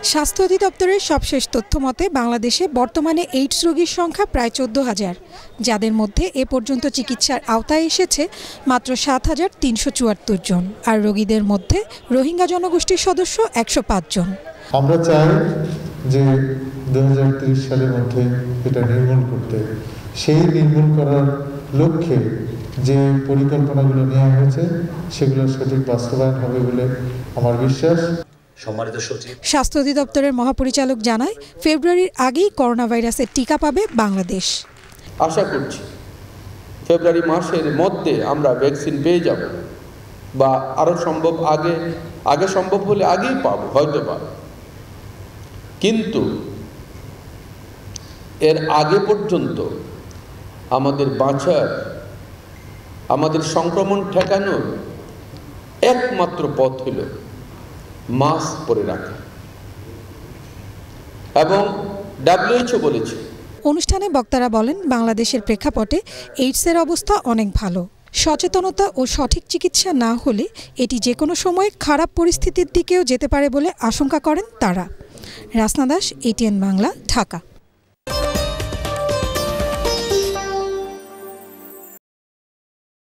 স্বাস্থ্য অধিদপ্তরের সবশেষ তথ্য মতে বাংলাদেশে বর্তমানে এইডস রোগীর সংখ্যা প্রায় 14,000, যাদের মধ্যে এ পর্যন্ত চিকিৎসার আওতায় এসেছে মাত্র 7,374 জন, আর রোগীদের মধ্যে রোহিঙ্গা জনগোষ্ঠীর সদস্য 105 জন। আমরা চাই যে 2030 সালের মধ্যে এটা নির্মূল করতে, সেই নির্মূল করার লক্ষ্যে যে পরিকল্পনাগুলো নেওয়া হয়েছে সেগুলো সঠিক বাস্তবায়ন হবে বলে আমার বিশ্বাস। স্বাস্থ্য অধিদপ্তরের মহাপরিচালক জানায়, ফেব্রুয়ারির আগেই করোনা ভাইরাসের টিকা পাবে বাংলাদেশ। আশা করছি ফেব্রুয়ারি মাসের মধ্যে আমরা ভ্যাকসিন পেয়ে যাব, বা আরো সম্ভব আগে সম্ভব হলে আগেই পাবো হয়তো পাবো, কিন্তু এর আগে পর্যন্ত আমাদের বাঁচার, আমাদের সংক্রমণ ঠেকানোর একমাত্র পথ হল মাস্ক পরে রাখা, এবং WHO বলেছে। অনুষ্ঠানে বক্তারা বলেন, বাংলাদেশের প্রেক্ষাপটে এইডসের অবস্থা অনেক ভালো। সচেতনতা ও সঠিক চিকিৎসা না হলে এটি যে কোনো সময় খারাপ পরিস্থিতির দিকেও যেতে পারে বলে আশঙ্কা করেন তারা। রাসনা দাস, ATN বাংলা, ঢাকা।